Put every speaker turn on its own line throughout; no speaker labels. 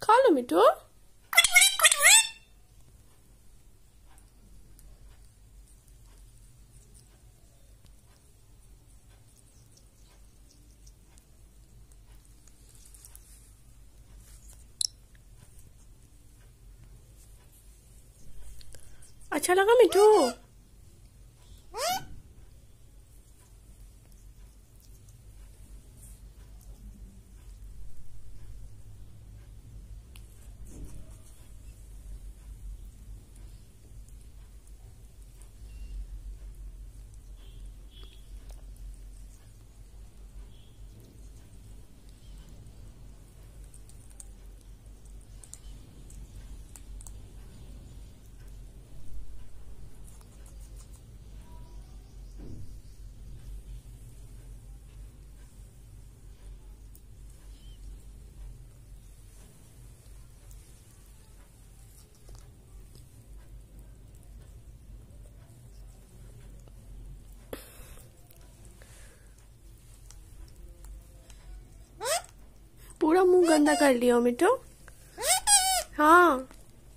खा लो मिठू। अच्छा लगा मिठू? पूरा मुंह गंदा कर लिया मिठू। हाँ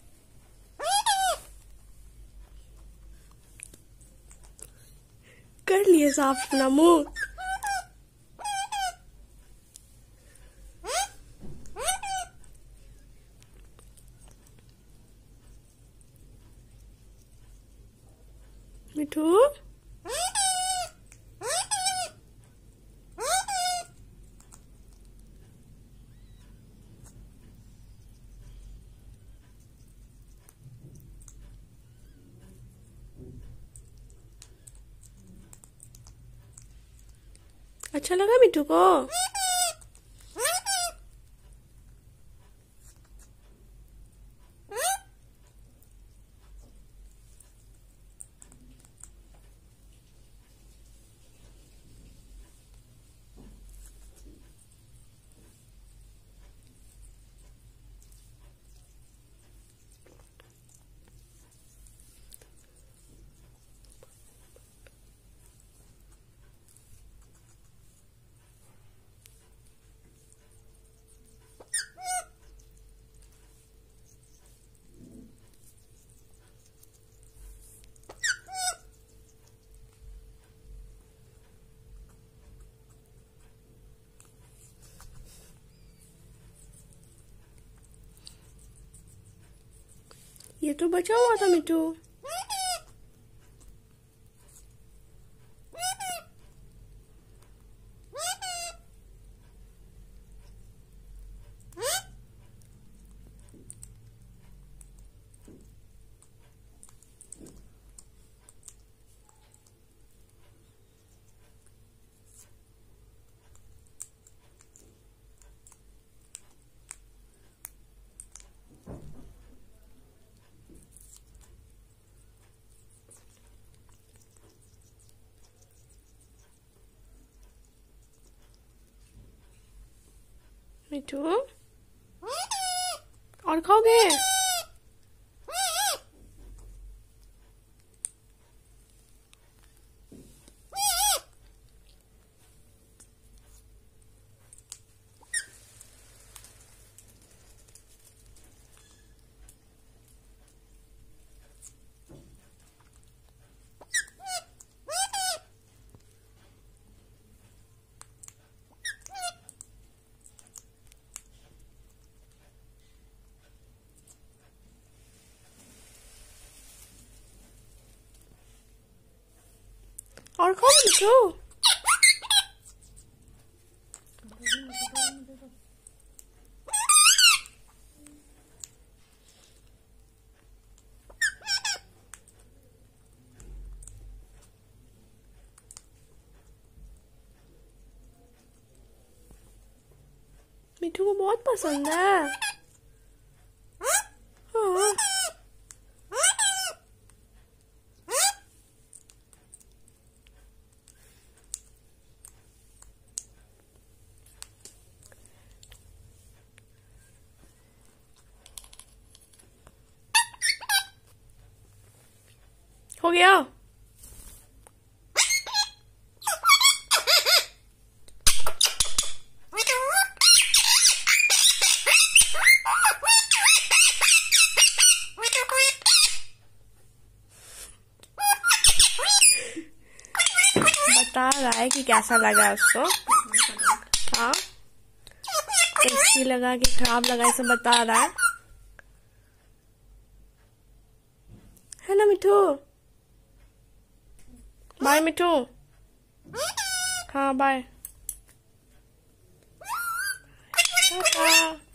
कर लिए साफ अपना मुंह। मिठू अच्छा लगा मिठू को? ये तो बचा हुआ था मिठू। मिठू और खाओगे? और खाओ मिठू। मिठू को बहुत पसंद है। हाँ हो गया। बता रहा है कि कैसा लगा उसको। हाँ, टेस्टी लगा कि खराब लगा, इसे बता रहा है ना मिठू? बाय मिठू। हाँ बाय।